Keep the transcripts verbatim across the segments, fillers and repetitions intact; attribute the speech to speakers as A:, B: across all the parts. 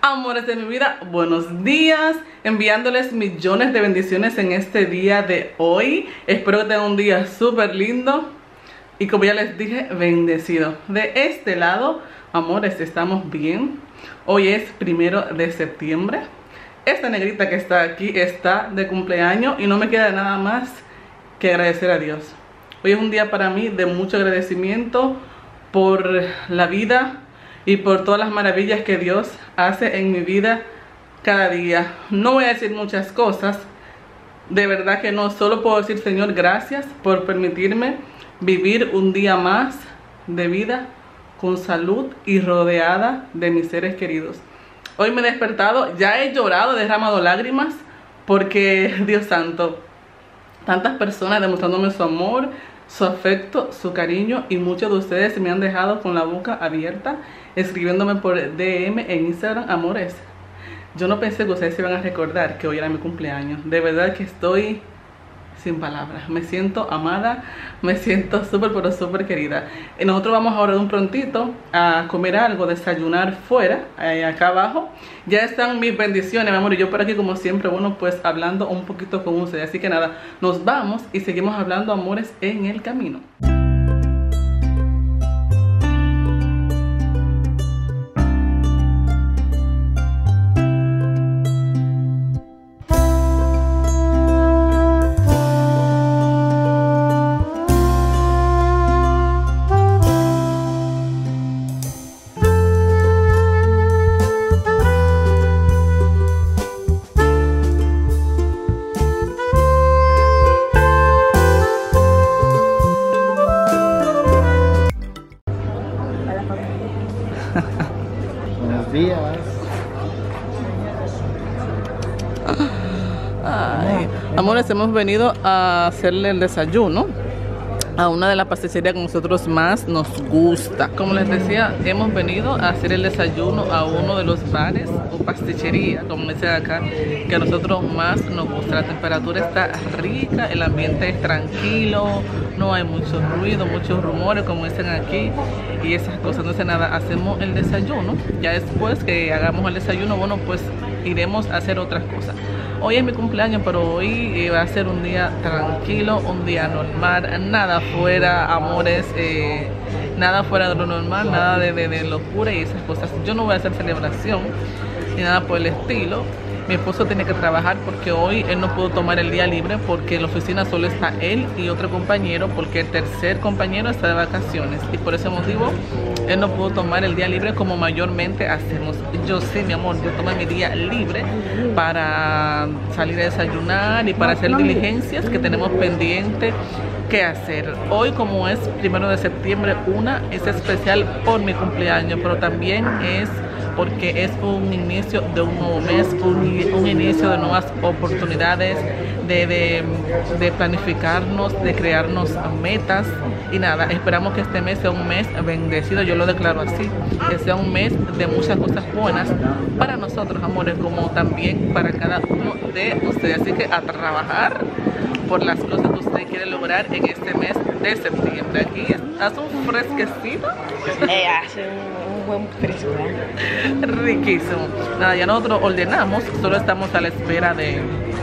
A: Amores de mi vida, buenos días, enviándoles millones de bendiciones en este día de hoy. Espero que tengan un día súper lindo y, como ya les dije, bendecido. De este lado, amores, estamos bien. Hoy es primero de septiembre. Esta negrita que está aquí está de cumpleaños y no me queda nada más que agradecer a Dios. Hoy es un día para mí de mucho agradecimiento por la vida y por todas las maravillas que Dios hace en mi vida cada día. No voy a decir muchas cosas, de verdad que no, solo puedo decir: Señor, gracias por permitirme vivir un día más de vida con salud y rodeada de mis seres queridos. Hoy me he despertado, ya he llorado, he derramado lágrimas, porque Dios santo, tantas personas demostrándome su amor, su afecto, su cariño, y muchos de ustedes me han dejado con la boca abierta escribiéndome por D M en Instagram. Amores, yo no pensé que ustedes se iban a recordar que hoy era mi cumpleaños. De verdad que estoy sin palabras, me siento amada, me siento súper pero súper querida. Y nosotros vamos ahora de un prontito a comer algo, desayunar fuera, eh, acá abajo. Ya están mis bendiciones, mi amor, y yo por aquí como siempre, bueno, pues hablando un poquito con ustedes. Así que nada, nos vamos y seguimos hablando, amores, en el camino.
B: Buenos días.
A: Ay, amores, hemos venido a hacerle el desayuno a una de las pastelcerías que a nosotros más nos gusta. Como les decía, hemos venido a hacer el desayuno a uno de los bares o pastichería, como dicen acá, que a nosotros más nos gusta. La temperatura está rica, el ambiente es tranquilo, no hay mucho ruido, muchos rumores, como dicen aquí, y esas cosas. Entonces nada, hacemos el desayuno. Ya después que hagamos el desayuno, bueno, pues iremos a hacer otras cosas. Hoy es mi cumpleaños, pero hoy va a ser un día tranquilo, un día normal, nada fuera, amores, eh, nada fuera de lo normal, nada de, de, de locura y esas cosas. Yo no voy a hacer celebración ni nada por el estilo. Mi esposo tiene que trabajar porque hoy él no pudo tomar el día libre, porque en la oficina solo está él y otro compañero, porque el tercer compañero está de vacaciones, y por ese motivo él no pudo tomar el día libre como mayormente hacemos. Yo sí, mi amor, yo tomé mi día libre para salir a desayunar y para hacer diligencias que tenemos pendiente que hacer. Hoy, como es primero de septiembre, una es especial por mi cumpleaños, pero también es porque es un inicio de un nuevo mes, un, un inicio de nuevas oportunidades, de, de, de planificarnos, de crearnos metas. Y nada, esperamos que este mes sea un mes bendecido, yo lo declaro así, que sea un mes de muchas cosas buenas para nosotros, amores, como también para cada uno de ustedes. Así que a trabajar por las cosas que usted quiere lograr en este mes de septiembre. Aquí hace un fresquecito.
C: Eh, hace un, un buen fresco, ¿eh?
A: Riquísimo. Nada, ya nosotros ordenamos, solo estamos a la espera de,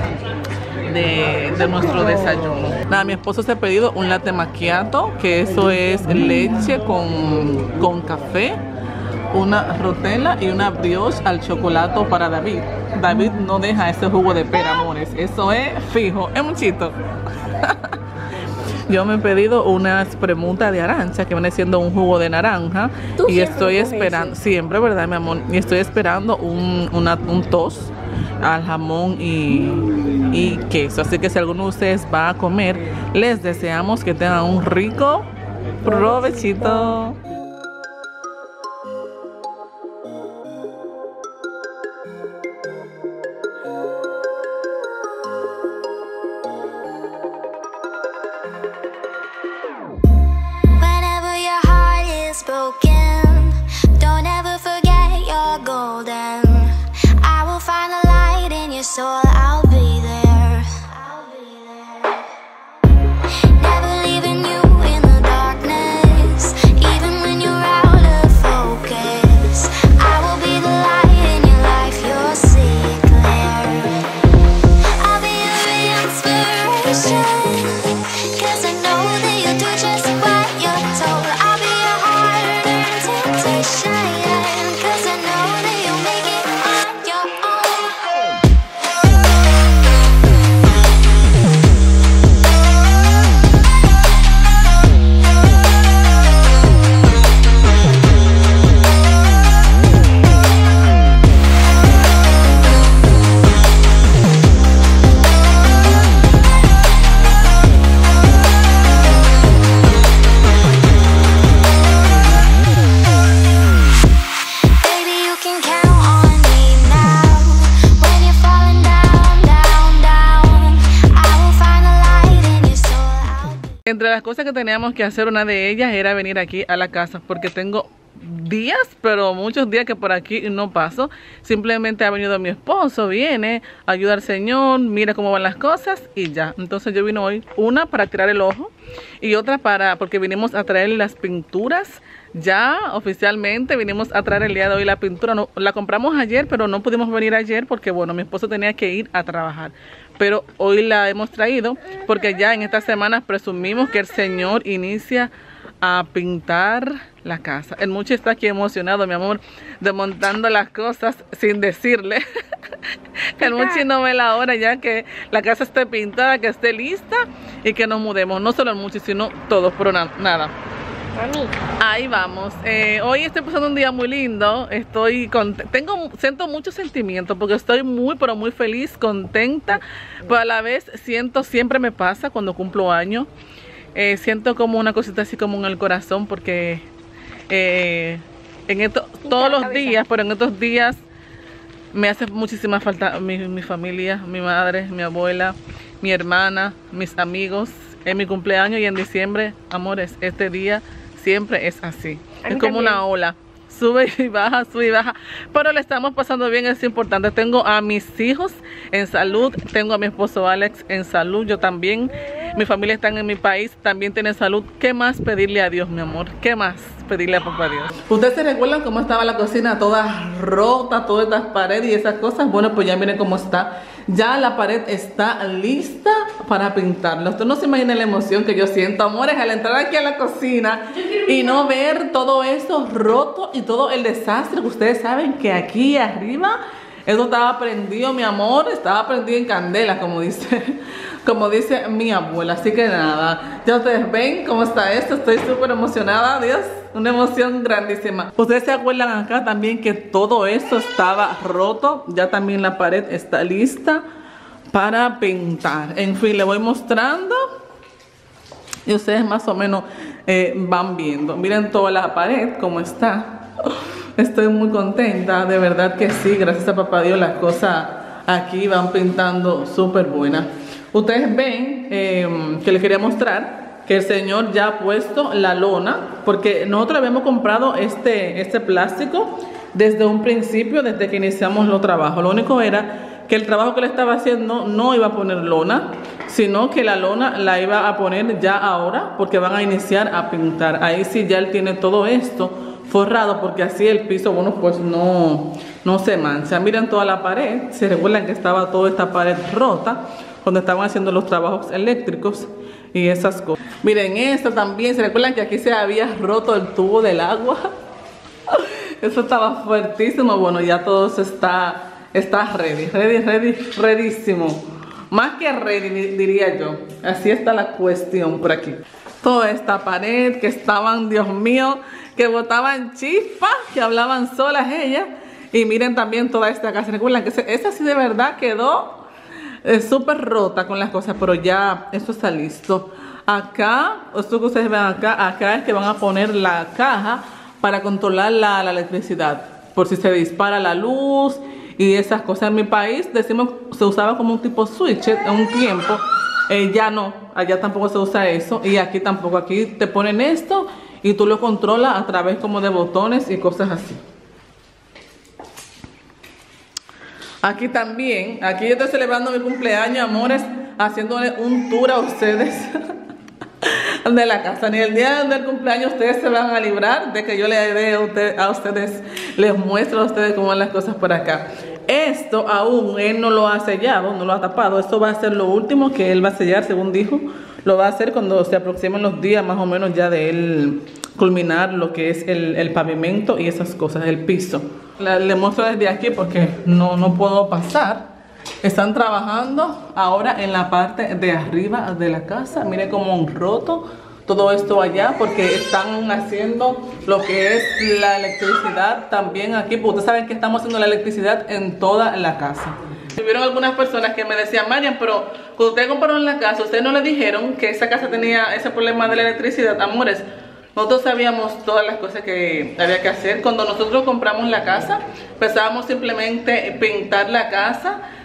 A: de, de nuestro desayuno. Nada, mi esposo se ha pedido un latte macchiato, que eso es leche con, con café, una rotella y una brioche al chocolate para David. David no deja ese jugo de pera, amores, eso es fijo, es muchito. Yo me he pedido unas premuntas de Arancha, que viene siendo un jugo de naranja, y estoy esperando, siempre, ¿verdad, mi amor? Y estoy esperando un, una, un toast al jamón y, y queso. Así que si alguno de ustedes va a comer, les deseamos que tengan un rico provechito.
D: Broken, don't ever forget you're golden. I will find the light in your soul, I'll be there. I'll be there. Never leaving you in the darkness, even when you're out of focus. I will be the light in your life.
A: entre las cosas que teníamos que hacer, una de ellas era venir aquí a la casa, porque tengo días, pero muchos días que por aquí no paso. Simplemente ha venido mi esposo, viene, ayuda al Señor, mira cómo van las cosas y ya. Entonces yo vine hoy, una para tirar el ojo y otra para, porque vinimos a traer las pinturas. Ya oficialmente vinimos a traer el día de hoy la pintura. No, la compramos ayer, pero no pudimos venir ayer porque bueno, mi esposo tenía que ir a trabajar. Pero hoy la hemos traído porque ya en estas semanas presumimos que el Señor inicia a pintar la casa. El Muchi está aquí emocionado, mi amor, desmontando las cosas sin decirle. El Muchi no ve la hora ya que la casa esté pintada, que esté lista y que nos mudemos. No solo el Muchi, sino todos, pero na nada.
C: Mami.
A: Ahí vamos. Eh, hoy estoy pasando un día muy lindo. Estoy con, tengo, siento muchos sentimientos porque estoy muy, pero muy feliz, contenta. Pero a la vez siento, siempre me pasa cuando cumplo años. Eh, siento como una cosita así como en el corazón porque eh, en esto, todos los días, pero en estos días me hace muchísima falta mi, mi familia, mi madre, mi abuela, mi hermana, mis amigos. En mi cumpleaños y en diciembre, amores, este día siempre es así. Es como también una ola. Sube y baja, sube y baja. Pero le estamos pasando bien, es importante. Tengo a mis hijos en salud. Tengo a mi esposo Alex en salud. Yo también. Mi familia está en mi país. También tiene salud. ¿Qué más pedirle a Dios, mi amor? ¿Qué más pedirle a papá Dios? ¿Ustedes se recuerdan cómo estaba la cocina toda rota, todas estas paredes y esas cosas? Bueno, pues ya miren cómo está. Ya la pared está lista para pintarla. Usted no se imagina la emoción que yo siento, amores, al entrar aquí a la cocina y no ver todo eso roto y todo el desastre que ustedes saben que aquí arriba eso estaba prendido, mi amor, estaba prendido en candela, como dice, como dice mi abuela. Así que nada, ya ustedes ven cómo está esto. Estoy súper emocionada, Dios, una emoción grandísima. Ustedes se acuerdan acá también que todo esto estaba roto. Ya también la pared está lista para pintar. En fin, le voy mostrando y ustedes más o menos eh, van viendo. Miren toda la pared cómo está. Estoy muy contenta, de verdad que sí. Gracias a papá Dios las cosas aquí van pintando súper buenas. Ustedes ven eh, que les quería mostrar que el Señor ya ha puesto la lona, porque nosotros habíamos comprado este, este plástico desde un principio, desde que iniciamos los trabajos. Lo único era que el trabajo que le estaba haciendo no iba a poner lona, sino que la lona la iba a poner ya ahora, porque van a iniciar a pintar. Ahí sí ya él tiene todo esto forrado, porque así el piso, bueno, pues no, no se mancha. Miren toda la pared. Se recuerdan que estaba toda esta pared rota cuando estaban haciendo los trabajos eléctricos y esas cosas. Miren esto también. Se recuerdan que aquí se había roto el tubo del agua. Eso estaba fuertísimo. Bueno, ya todo eso está, está ready, ready, ready, readísimo. Más que ready, diría yo. Así está la cuestión por aquí. Toda esta pared que estaban, Dios mío, que botaban chispas, que hablaban solas ellas. Y miren también toda esta casa. Recuerden que esa sí de verdad quedó eh, súper rota con las cosas, pero ya eso está listo. Acá, esto que ustedes ven acá, acá es que van a poner la caja para controlar la, la electricidad, por si se dispara la luz y esas cosas. En mi país decimos se usaba como un tipo switch en un tiempo. Eh, ya no, allá tampoco se usa eso y aquí tampoco. Aquí te ponen esto y tú lo controlas a través como de botones y cosas así. Aquí también, aquí yo estoy celebrando mi cumpleaños, amores, haciéndole un tour a ustedes de la casa. Ni el día del cumpleaños ustedes se van a librar de que yo le dé a, usted, a ustedes, les muestro a ustedes cómo van las cosas por acá. Esto aún él no lo ha sellado, no lo ha tapado. Esto va a ser lo último que él va a sellar, según dijo. Lo va a hacer cuando se aproximen los días más o menos ya de él culminar lo que es el, el pavimento y esas cosas, el piso. La, le muestro desde aquí porque no, no puedo pasar. Están trabajando ahora en la parte de arriba de la casa. Mire cómo han roto todo esto allá porque están haciendo lo que es la electricidad también aquí. Porque ustedes saben que estamos haciendo la electricidad en toda la casa. Hubieron algunas personas que me decían, Marian, pero cuando ustedes compraron la casa, ustedes no le dijeron que esa casa tenía ese problema de la electricidad. Amores, nosotros sabíamos todas las cosas que había que hacer. Cuando nosotros compramos la casa, pensábamos simplemente pintar la casa,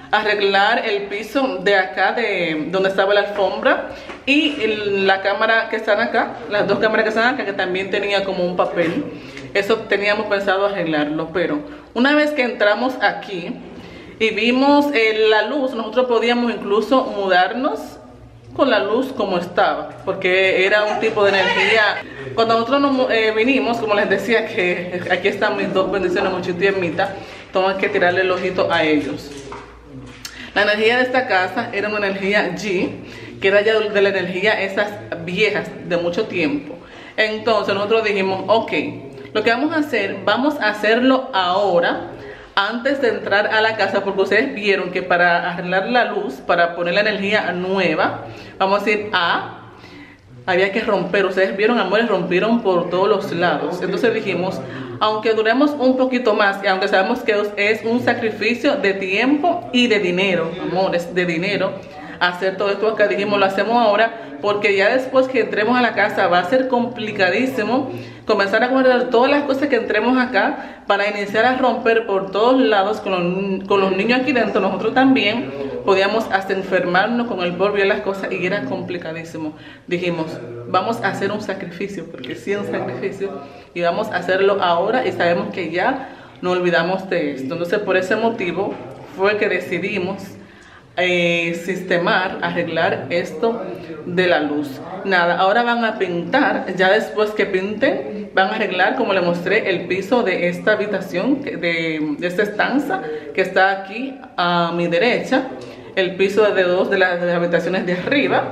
A: arreglar el piso de acá, de donde estaba la alfombra, y el, la cámara que están acá, las dos cámaras que están acá, que también tenía como un papel. Eso teníamos pensado arreglarlo, pero una vez que entramos aquí y vimos eh, la luz, nosotros podíamos incluso mudarnos con la luz como estaba, porque era un tipo de energía. Cuando nosotros nos, eh, vinimos, como les decía, que aquí están mis dos bendiciones, Monchito y Ermita, tengo que tirarle el ojito a ellos. La energía de esta casa era una energía G, que era ya de la energía esas viejas de mucho tiempo. Entonces nosotros dijimos, ok, lo que vamos a hacer, vamos a hacerlo ahora, antes de entrar a la casa, porque ustedes vieron que para arreglar la luz, para poner la energía nueva, vamos a ir a... había que romper, ustedes vieron, amores, rompieron por todos los lados. Entonces dijimos, aunque duremos un poquito más, y aunque sabemos que es un sacrificio de tiempo y de dinero, amores, de dinero, hacer todo esto acá, dijimos, lo hacemos ahora, porque ya después que entremos a la casa va a ser complicadísimo comenzar a guardar todas las cosas que entremos acá para iniciar a romper por todos lados con los, con los niños aquí dentro. Nosotros también podíamos hasta enfermarnos con el polvo y las cosas, y era complicadísimo. Dijimos, vamos a hacer un sacrificio, porque sí es un sacrificio, y vamos a hacerlo ahora, y sabemos que ya no olvidamos de esto. Entonces por ese motivo fue que decidimos Eh, sistemar, arreglar esto de la luz. Nada, ahora van a pintar, ya después que pinten, van a arreglar, como les mostré, el piso de esta habitación, de, de esta estanza que está aquí a mi derecha, el piso de dos de las, de las habitaciones de arriba.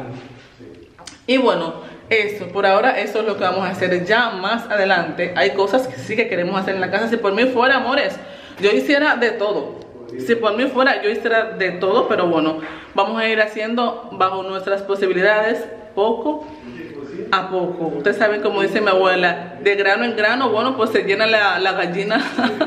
A: Y bueno, eso, por ahora eso es lo que vamos a hacer. Ya más adelante hay cosas que sí que queremos hacer en la casa. Si por mí fuera, amores, yo hiciera de todo. Si por mí fuera, yo hiciera de todo, pero bueno, vamos a ir haciendo bajo nuestras posibilidades, poco a poco. Ustedes saben, como dice mi abuela, de grano en grano, bueno, pues se llena la, la gallina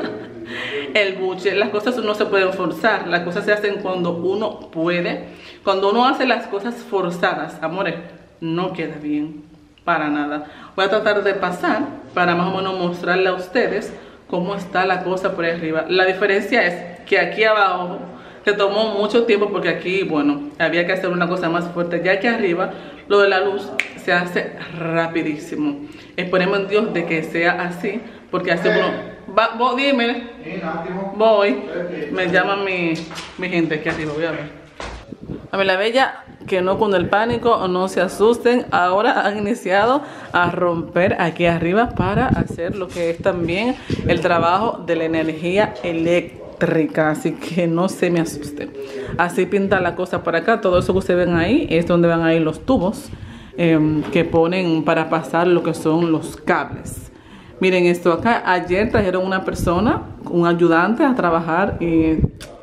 A: el buche. Las cosas no se pueden forzar, las cosas se hacen cuando uno puede. Cuando uno hace las cosas forzadas, amores, no queda bien, para nada. Voy a tratar de pasar para más o menos mostrarle a ustedes cómo está la cosa por ahí arriba. La diferencia es que aquí abajo se tomó mucho tiempo, porque aquí, bueno, había que hacer una cosa más fuerte. Ya que arriba, lo de la luz se hace rapidísimo. Esperemos en Dios de que sea así, porque así uno... Va, vos, dime. Voy. Me llama mi, mi gente aquí arriba, voy a ver. A mí la bella, que no con el pánico, no se asusten. Ahora han iniciado a romper aquí arriba para hacer lo que es también el trabajo de la energía eléctrica. Así que no se me asusten. Así pinta la cosa por acá. Todo eso que ustedes ven ahí es donde van a ir los tubos eh, que ponen para pasar lo que son los cables. Miren esto acá. Ayer trajeron una persona, un ayudante a trabajar y...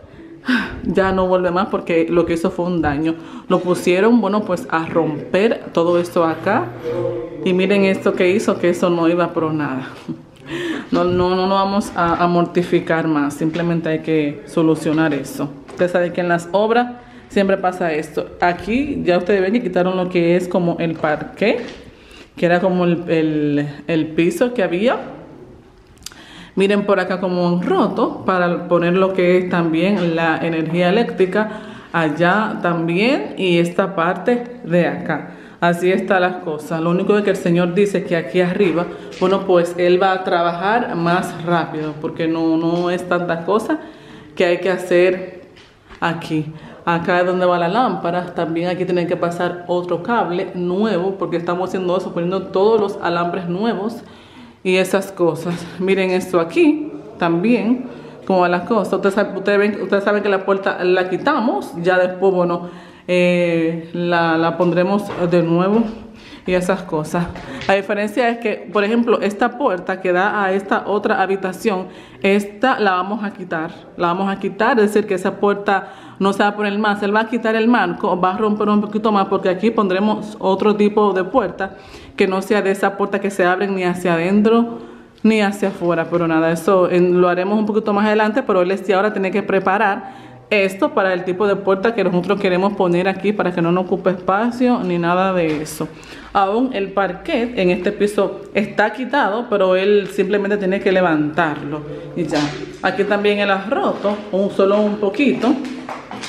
A: ya no vuelve más, porque lo que hizo fue un daño. Lo pusieron, bueno, pues a romper todo esto acá. Y miren esto que hizo, que eso no iba por nada. No, no, no nos vamos a, a mortificar más. Simplemente hay que solucionar eso. Ustedes saben que en las obras siempre pasa esto. Aquí ya ustedes ven que quitaron lo que es como el parqué, que era como el, el, el piso que había. Miren por acá como un roto para poner lo que es también la energía eléctrica allá también, y esta parte de acá. Así están las cosas. Lo único es que el Señor dice que aquí arriba, bueno, pues Él va a trabajar más rápido, porque no, no es tanta cosa que hay que hacer aquí. Acá es donde va la lámpara. También aquí tienen que pasar otro cable nuevo, porque estamos haciendo eso, poniendo todos los alambres nuevos y esas cosas. Miren esto aquí también, como las cosas. Ustedes, ustedes, ven, ustedes saben que la puerta la quitamos, ya después, bueno, eh, la, la pondremos de nuevo y esas cosas. La diferencia es que, por ejemplo, esta puerta que da a esta otra habitación, esta la vamos a quitar, la vamos a quitar, es decir, que esa puerta no se va a poner más. Él va a quitar el marco, va a romper un poquito más, porque aquí pondremos otro tipo de puerta que no sea de esa puerta que se abren ni hacia adentro ni hacia afuera. Pero nada, eso en, lo haremos un poquito más adelante, pero él sí ahora tiene que preparar esto para el tipo de puerta que nosotros queremos poner aquí, para que no nos ocupe espacio ni nada de eso. Aún el parquet en este piso está quitado, pero él simplemente tiene que levantarlo y ya. Aquí también él ha roto un, solo un poquito,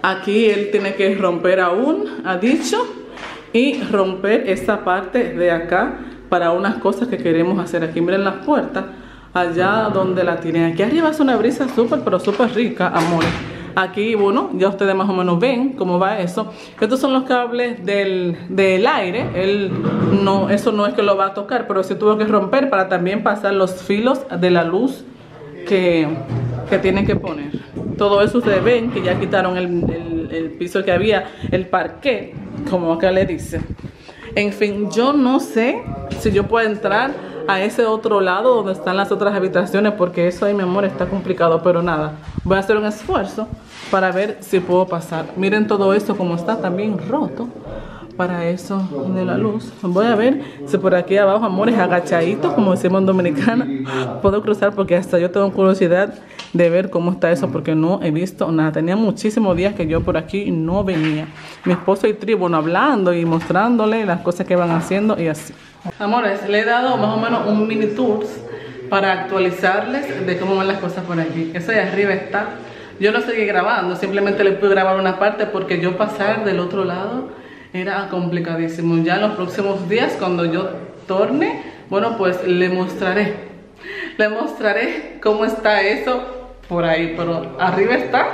A: Aquí él tiene que romper aún, ha dicho, y romper esta parte de acá para unas cosas que queremos hacer. Aquí miren las puertas, allá donde la tienen. Aquí arriba es una brisa súper, pero súper rica, amores. Aquí, bueno, ya ustedes más o menos ven cómo va eso. Estos son los cables del, del aire. Él no, eso no es que lo va a tocar, pero sí tuvo que romper para también pasar los filos de la luz que, que tienen que poner. Todo eso ustedes ven que ya quitaron el, el, el piso que había, el parquet, como acá le dice. En fin, yo no sé si yo puedo entrar a ese otro lado donde están las otras habitaciones, porque eso ahí, mi amor, está complicado, pero nada, voy a hacer un esfuerzo para ver si puedo pasar. Miren todo esto como está también roto para eso de la luz. Voy a ver si por aquí abajo, amores, agachaditos, como decimos en Dominicana, puedo cruzar, porque hasta yo tengo curiosidad de ver cómo está eso, porque no he visto nada. Tenía muchísimos días que yo por aquí no venía. Mi esposo y Tri, bueno, hablando y mostrándole las cosas que van haciendo y así. Amores, le he dado más o menos un mini tour para actualizarles de cómo van las cosas por aquí. Eso de arriba está. Yo no seguí grabando, simplemente le pude grabar una parte porque yo pasar del otro lado era complicadísimo. Ya en los próximos días, cuando yo torne, bueno, pues le mostraré. Le mostraré cómo está eso por ahí, pero arriba está.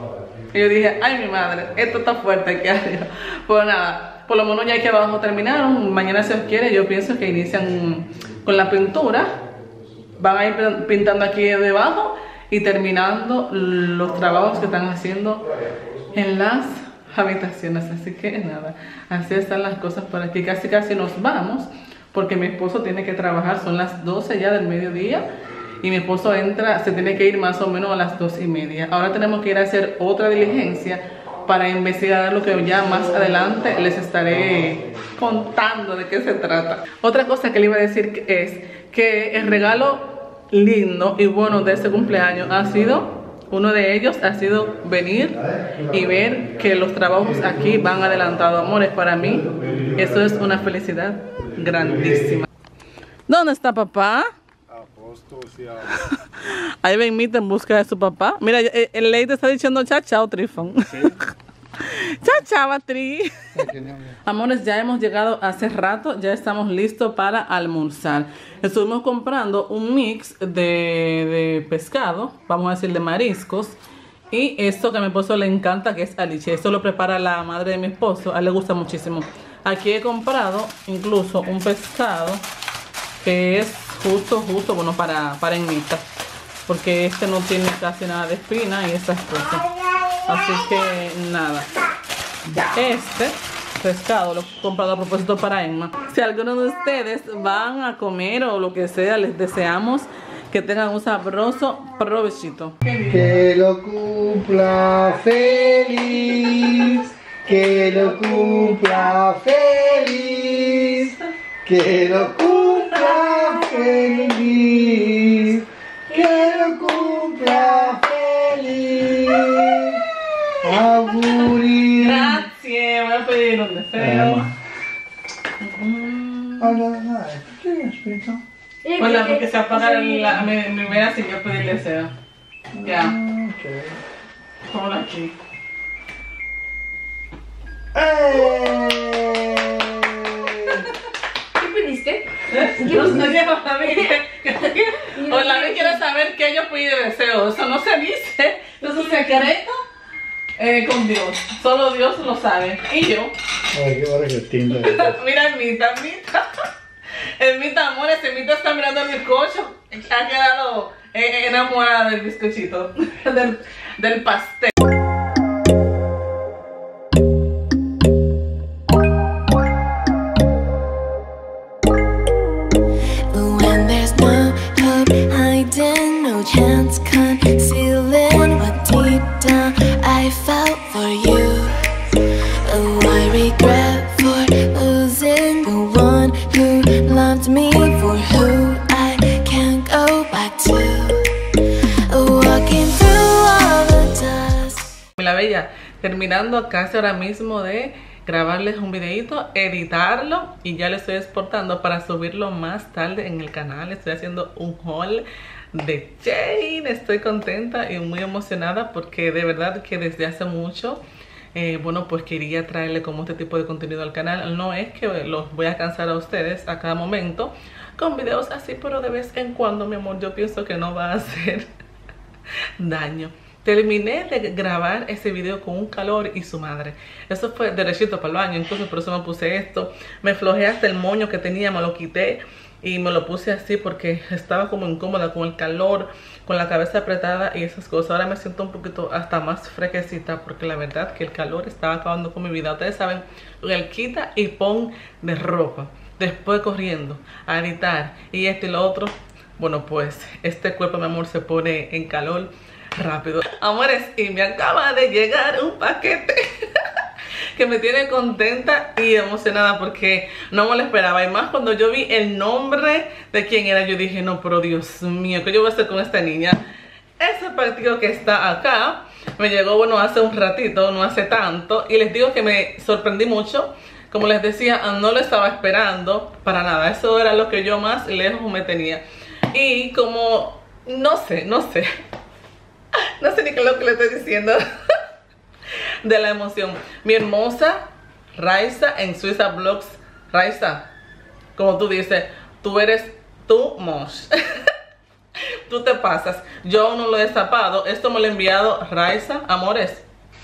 A: Y yo dije, ay, mi madre, esto está fuerte aquí arriba. Pues nada. Por lo menos ya aquí abajo terminaron. Mañana, si os quiere, yo pienso que inician con la pintura. Van a ir pintando aquí debajo y terminando los trabajos que están haciendo en las habitaciones. Así que nada, así están las cosas por aquí. Casi casi nos vamos, porque mi esposo tiene que trabajar. Son las doce ya del mediodía y mi esposo entra, se tiene que ir más o menos a las dos y media. Ahora tenemos que ir a hacer otra diligencia para investigar lo que ya más adelante les estaré contando de qué se trata. Otra cosa que le iba a decir es que el regalo lindo y bueno de este cumpleaños ha sido, uno de ellos ha sido venir y ver que los trabajos aquí van adelantados. Amores, para mí eso es una felicidad grandísima. ¿Dónde está papá? Ahí ven Mita en busca de su papá. Mira, el, el ley te está diciendo chao, chao, Trifón. Sí. Chao, chao, Tri. Amores, ya hemos llegado hace rato. Ya estamos listos para almorzar. Estuvimos comprando un mix de, de pescado, vamos a decir de mariscos. Y esto que a mi esposo le encanta, que es aliche. Esto lo prepara la madre de mi esposo. A él le gusta muchísimo. Aquí he comprado incluso un pescado que es justo, justo, bueno, para, para enmita, porque este no tiene casi nada de espina y esas cosas. Así que nada, este pescado lo he comprado a propósito para Emma. Si alguno de ustedes van a comer o lo que sea, les deseamos que tengan un sabroso provechito.
B: Que lo cumpla feliz, que lo cumpla feliz, que lo cumpla feliz, que lo cumpla feliz. Auguri.
A: Gracias, voy a pedir un deseo.
B: Hola, nada, ¿qué tienes, Pito?
A: Hola, porque se apaga la, mi, mi vela sin yo pedir deseo. Ya.
B: Ok.
A: Ponlo aquí.
B: ¡Eh!
C: ¿Qué pediste?
A: Yo no sé, Hola, me quiero saber qué yo pedí de deseo. Eso no se dice. Eso es un secreto eh, con Dios. Solo Dios lo sabe. Y yo.
B: Ay, qué barrio tinta.
A: Mira, Mita, Mita. El Mita, amor, ese Mita está mirando el bizcocho. Ha quedado eh, enamorada del bizcochito. Del, del pastel.
D: Chance concealing what deep down I felt for you. Oh, I regret for losing the one who loved me, for who I can't go back to. Walking through all the dust.
A: La bella, terminando casi ahora mismo de grabarles un videito, editarlo y ya lo estoy exportando para subirlo más tarde en el canal. Estoy haciendo un haul de Jane. Estoy contenta y muy emocionada porque de verdad que desde hace mucho eh, bueno, pues quería traerle como este tipo de contenido al canal. No es que los voy a cansar a ustedes a cada momento con videos así, pero de vez en cuando, mi amor, yo pienso que no va a hacer daño. Terminé de grabar ese video con un calor y su madre. Eso fue derechito para el baño, entonces por eso me puse esto. Me flojé hasta el moño que tenía, me lo quité y me lo puse así porque estaba como incómoda con el calor, con la cabeza apretada y esas cosas. Ahora me siento un poquito hasta más fresquecita porque la verdad que el calor estaba acabando con mi vida. Ustedes saben, el quita y pon de ropa, después corriendo a gritar y esto y lo otro. Bueno, pues este cuerpo, mi amor, se pone en calor rápido. Amores, y me acaba de llegar un paquete que me tiene contenta y emocionada porque no me lo esperaba. Y más cuando yo vi el nombre de quién era, yo dije, no, pero Dios mío, ¿qué yo voy a hacer con esta niña? Ese partido que está acá me llegó, bueno, hace un ratito, no hace tanto. Y les digo que me sorprendí mucho. Como les decía, no lo estaba esperando para nada. Eso era lo que yo más lejos me tenía. Y como, no sé, no sé no sé ni qué es lo que le estoy diciendo de la emoción. Mi hermosa Raiza en Suiza Vlogs. Raiza, como tú dices, tú eres too much. Tú te pasas. Yo aún no lo he destapado. Esto me lo ha enviado Raiza, amores.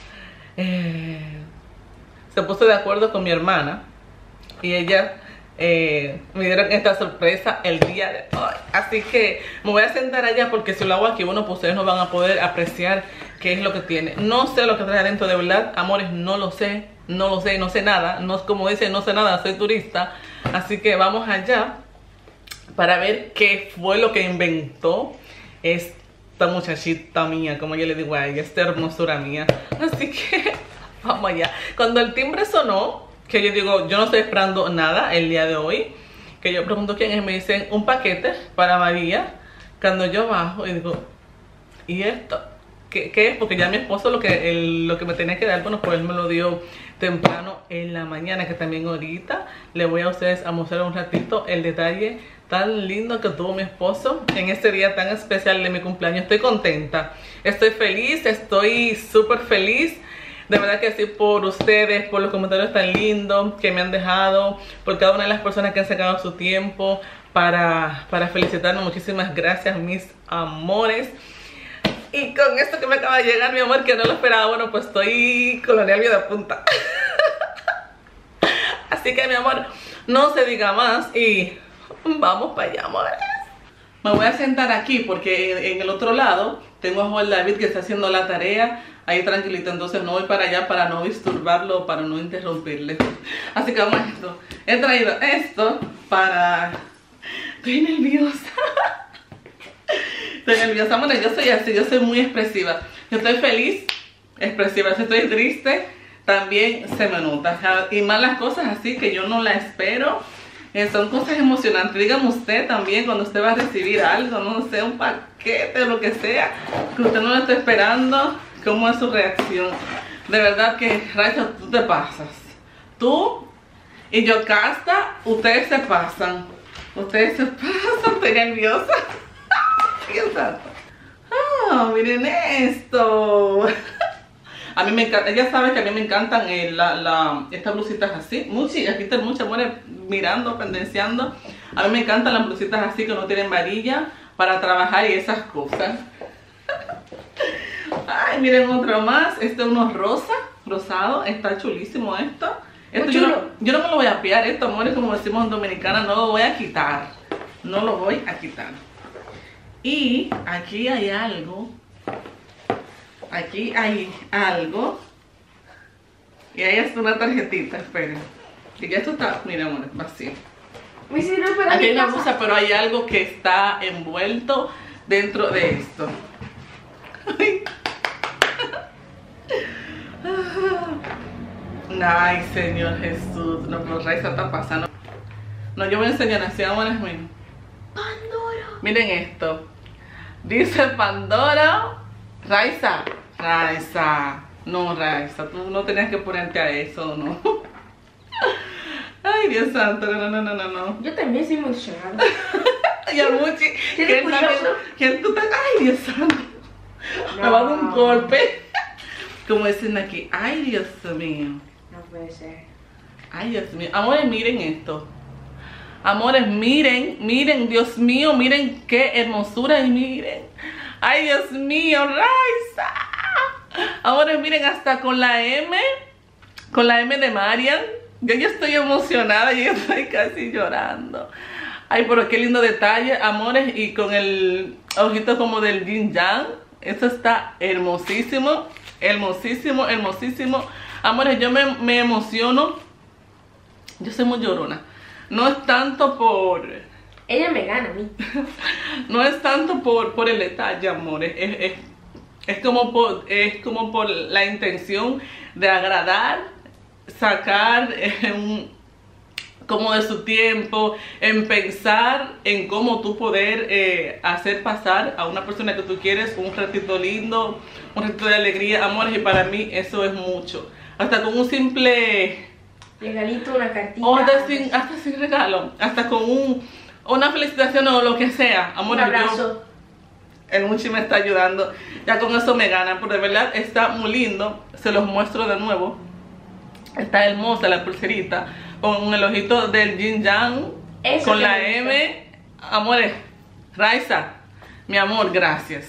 A: Eh, se puso de acuerdo con mi hermana y ella eh, me dieron esta sorpresa el día de hoy. Así que me voy a sentar allá porque si lo hago aquí, bueno, pues ustedes no van a poder apreciar qué es lo que tiene. No sé lo que trae adentro, de verdad, amores, no lo sé. No lo sé, no sé nada. No es como dicen, no sé nada, soy turista. Así que vamos allá para ver qué fue lo que inventó esta muchachita mía, como yo le digo a ella, esta hermosura mía. Así que vamos allá. Cuando el timbre sonó, que yo digo, yo no estoy esperando nada el día de hoy, que yo pregunto quién es, me dicen un paquete para María. Cuando yo bajo y digo, ¿y esto qué, qué es? Porque ya mi esposo lo que, el, lo que me tenía que dar, bueno, pues él me lo dio temprano en la mañana, que también ahorita le voy a ustedes a mostrar un ratito el detalle tan lindo que tuvo mi esposo en este día tan especial de mi cumpleaños. Estoy contenta, estoy feliz, estoy súper feliz. De verdad que sí, por ustedes, por los comentarios tan lindos que me han dejado, por cada una de las personas que han sacado su tiempo para, para felicitarme. Muchísimas gracias, mis amores. Y con esto que me acaba de llegar, mi amor, que no lo esperaba, bueno, pues estoy con los nervios de punta. Así que, mi amor, no se diga más y vamos para allá, amores. Me voy a sentar aquí porque en el otro lado tengo a Joel David que está haciendo la tarea ahí tranquilito, entonces no voy para allá para no disturbarlo, para no interrumpirle. Así que vamos a esto. He traído esto para... Estoy nerviosa. Estoy nerviosa, bueno, yo soy así, yo soy muy expresiva. Yo estoy feliz, expresiva. Si estoy triste, también se me nota. Y más las cosas así que yo no la espero. Eh, son cosas emocionantes. Dígame usted también cuando usted va a recibir algo, no sé, un paquete o lo que sea, que usted no lo está esperando, ¿cómo es su reacción? De verdad que, Raiza, tú te pasas. Tú y Yocasta, ustedes se pasan. Ustedes se pasan, estoy nerviosa. ¿Qué es esto? Ah, miren esto. A mí me encanta, ella sabe que a mí me encantan eh, la, la, estas blusitas así. Muchi, aquí están muchas mujeres mirando, pendenciando. A mí me encantan las blusitas así que no tienen varilla para trabajar y esas cosas. Ay, miren otro más. Este es uno rosa, rosado. Está chulísimo esto. Esto yo no, yo no me lo voy a piar, esto, amores, como decimos en Dominicana, no lo voy a quitar. No lo voy a quitar. Y aquí hay algo. Aquí hay algo. Y ahí está una tarjetita, esperen. Y ya esto está, mira, amor, vacío. Aquí hay una blusa, pero hay algo que está envuelto dentro de esto. Ay, Señor Jesús. No, pero Raiza está pasando. No, yo voy a enseñar así, amores, miren. Pandora. Miren esto. Dice Pandora. Raiza. Raiza. No, Raiza, tú no tenías que ponerte a eso, ¿no? Ay, Dios santo, no, no, no, no, no.
C: Yo también soy emocionada.
A: Y al Muchi,
C: ¿Tienes
A: que él también,
C: curioso?
A: que él tú estás, ay Dios santo, me va a dar un golpe. Como dicen aquí, ay Dios mío.
C: No puede ser.
A: Ay Dios mío, amores, miren esto. Amores, miren, miren, Dios mío, miren qué hermosura y miren. Ay Dios mío, Raiza. Amores, miren, hasta con la M, con la M de Marian. Yo ya estoy emocionada, yo ya estoy casi llorando. Ay, pero qué lindo detalle, amores, y con el ojito como del yin yang. Esto está hermosísimo, hermosísimo, hermosísimo. Amores, yo me, me emociono. Yo soy muy llorona. No es tanto por...
C: Ella me gana a mí.
A: No es tanto por, por el detalle, amores. Es, es, es, como por, es como por la intención de agradar, sacar eh, un, como de su tiempo, en pensar en cómo tú poder eh, hacer pasar a una persona que tú quieres un ratito lindo, un ratito de alegría, amores, y para mí eso es mucho. Hasta con un simple...
C: Regalito, una cartita.
A: O hasta sin, hasta sin regalo, hasta con un, una felicitación o lo que sea. Amor,
C: un abrazo.
A: Yo, el Muchi me está ayudando. Ya con eso me ganan, porque de verdad está muy lindo. Se los muestro de nuevo. Está hermosa la pulserita, con el ojito del yin yang,
C: Eso
A: con
C: que
A: la
C: me gusta.
A: M. Amores, Raiza, mi amor, gracias.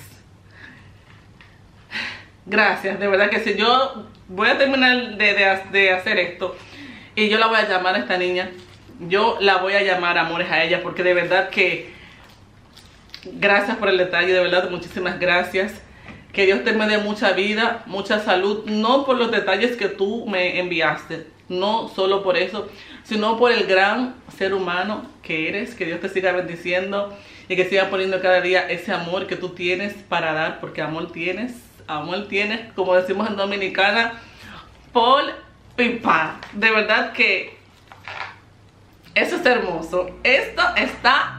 A: Gracias, de verdad que si yo voy a terminar de, de, de hacer esto y yo la voy a llamar a esta niña, yo la voy a llamar, amores, a ella, porque de verdad que gracias por el detalle, de verdad, muchísimas gracias. Que Dios te me dé mucha vida, mucha salud, no por los detalles que tú me enviaste, no solo por eso, sino por el gran ser humano que eres. Que Dios te siga bendiciendo y que siga poniendo cada día ese amor que tú tienes para dar, porque amor tienes, amor tienes, como decimos en Dominicana, por pipa. De verdad que eso es hermoso. Esto está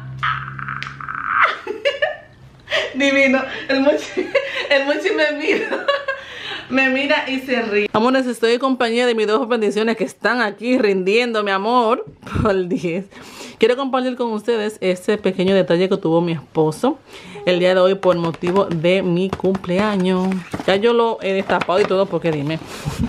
A: divino. El Muchi, el Muchi me mira, me mira y se ríe. Amores, estoy en compañía de mis dos bendiciones que están aquí rindiendo, mi amor, por diez. Quiero compartir con ustedes este pequeño detalle que tuvo mi esposo el día de hoy por motivo de mi cumpleaños. Ya yo lo he destapado y todo, porque dime.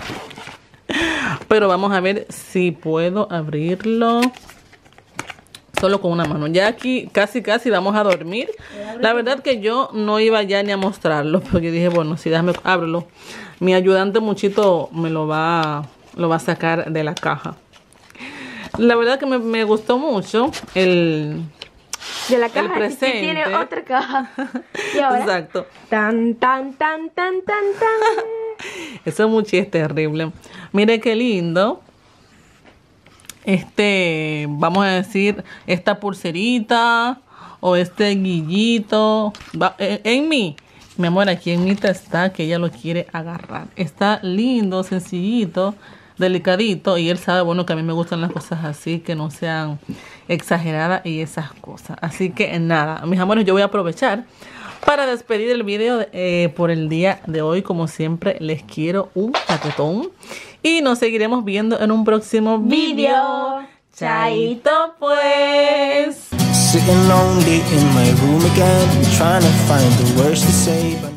A: Pero vamos a ver si puedo abrirlo solo con una mano. Ya aquí casi casi vamos a dormir. La verdad que yo no iba ya ni a mostrarlo, porque dije, bueno, si déjame, ábrelo. Mi ayudante Muchito me lo va, lo va a sacar de la caja. La verdad que me, me gustó mucho el,
C: De la caja.
A: el presente.
C: Sí, tiene otra caja. Y ahora.
A: Exacto.
C: Tan, tan, tan, tan, tan, tan.
A: Eso Muchi es terrible. Mire qué lindo. Este, vamos a decir, esta pulserita o este guillito. Va, en, en mí, mi amor, aquí en Mita está que ella lo quiere agarrar. Está lindo, sencillito, delicadito. Y él sabe, bueno, que a mí me gustan las cosas así, que no sean exageradas y esas cosas. Así que nada, mis amores, yo voy a aprovechar para despedir el video eh, por el día de hoy. Como siempre, les quiero un paquetón. Y nos seguiremos viendo en un próximo video. Chaito pues.
E: Sitting lonely in my room again, trying to find the words to say.